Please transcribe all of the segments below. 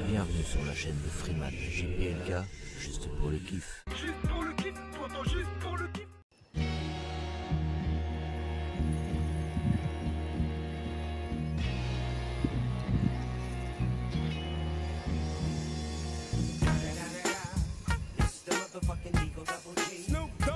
Bienvenue sur la chaîne de Freeman, JPLK, juste pour le kiff. Juste pour le kiff, tu entends juste pour le kiff. It's the motherfucking Eagle Double G. Snoop Dogg.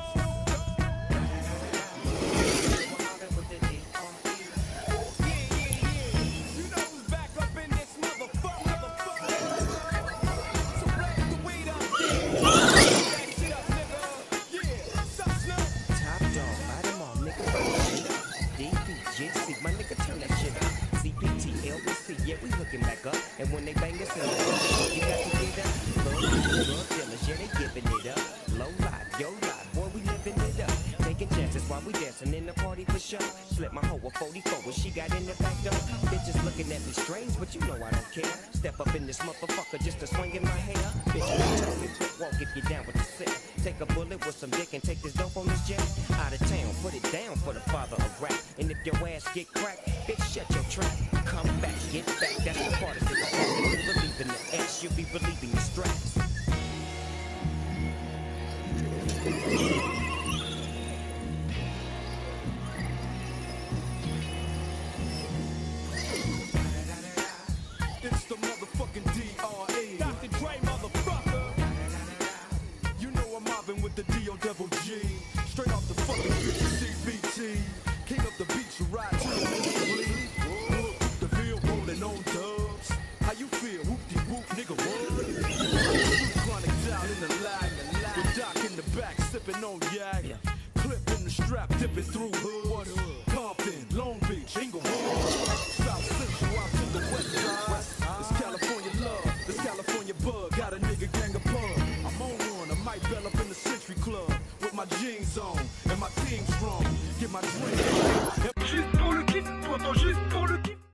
You know who's back up in this motherfucker. So blaze the weed up. That shit up, nigga. Yeah, what's up, Snoop? Top dog, bite 'em all, nigga. DPGC, my nigga, turn that shit up. CPT, LBC, yeah, we hooking back up. And when they bang us in the club, you got to get up. Love dealers, yeah, they giving it up. Low life, yo life, boy, we living it up. Taking chances while we dancing in the party for sure. Slip my hoe a 44 when she got in the back door. Bitches looking at me strange, but you know I don't care. Step up in this motherfucker just to swing in my hair. Bitch, you tell me quick walk if you down with the sick. Take a bullet with some dick and take this dope on this jet. Out of town, put it down for the father of rap. And if your ass get cracked, bitch, shut your trap. Come back, get back, that's the part of it. If you believe in the ass, you'll be believing the straps. It's the motherfucking DRE. Dr. Dre, motherfucker. You know I'm mobbing with the D.O. Double G. Straight off the fucking CBT. King of the beach, you ride to the bleed. Whoop, the field rolling on dubs. How you feel? Whoop-de-whoop, nigga, what? Chronic down in the lag. With Doc in the back, sipping on yak. Clip in the strap, dipping through hood. Compton, Long Beach, Inglewood. South Central out to the west side. It's California love, it's California bug. Got a nigga gang of pub. I'm on one, I might bell up in the Century Club. With my jeans on, and my team strong. Get my drink on. Juste pour le kiff, tu entends juste pour le kiff.